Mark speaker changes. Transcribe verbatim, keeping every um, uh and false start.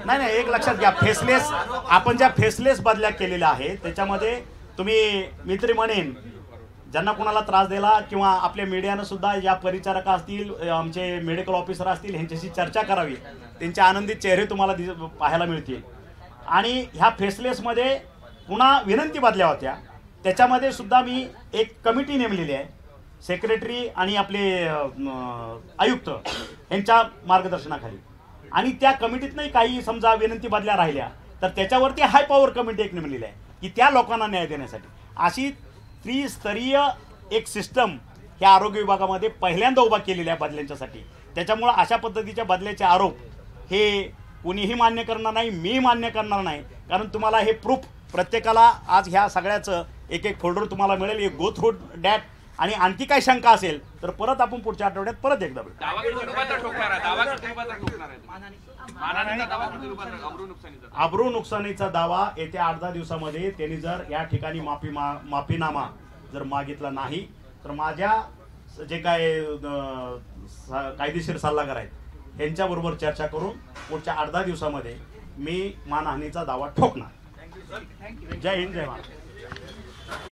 Speaker 1: नाही नाही एक लक्षात घ्या, फेसलेस आपण ज्या फेसलेस बदल्या केलेल्या आहेत त्याच्यामध्ये तुम्ही मी तरी म्हणेन ज्यांना कोणाला त्रास दिला किंवा आपल्या मीडियानं सुद्धा या परिचारक असतील, आमचे मेडिकल ऑफिसर असतील, ह्यांच्याशी चर्चा करावी, त्यांचे आनंदित चेहरे तुम्हाला दिस पाहायला मिळतील. आणि ह्या फेसलेसमध्ये पुन्हा विनंती बदल्या होत्या, त्याच्यामध्ये सुद्धा मी एक कमिटी नेमलेली आहे, सेक्रेटरी आणि आपले आयुक्त यांच्या मार्गदर्शनाखाली. आणि त्या कमिटीतनंही काही समजा विनंती बदल्या राहिल्या तर त्याच्यावरती हाय पॉवर कमिटी एक नेमलेली आहे की त्या लोकांना न्याय देण्यासाठी. अशी त्रिस्तरीय एक सिस्टम ह्या आरोग्य विभागामध्ये पहिल्यांदा उभा केलेल्या आहे बदल्यांच्यासाठी. त्याच्यामुळं अशा पद्धतीच्या बदल्याचे आरोप हे कुणीही मान्य करणार नाही, मी मान्य करणार नाही. कारण तुम्हाला हे प्रूफ प्रत्येकाला आज ह्या सगळ्याचं एक एक फोल्डर तुम्हाला मिळेल, एक गो थ्रू डॅट. आणि आणखी काही शंका असेल तर परत आपण पुढच्या आठवड्यात परत एकदा अब्रू नुकसानीचा दावा येत्या आठ दहा दिवसामध्ये त्यांनी जर या ठिकाणी माफी मा माफीनामा जर मागितला नाही तर माझ्या जे काय कायदेशीर सल्लागार आहेत यांच्याबरोबर चर्चा करून पुढच्या आठ दहा दिवसामध्ये मी मानहानीचा दावा ठोकणार. जय हिंद, जय महाराष्ट्र.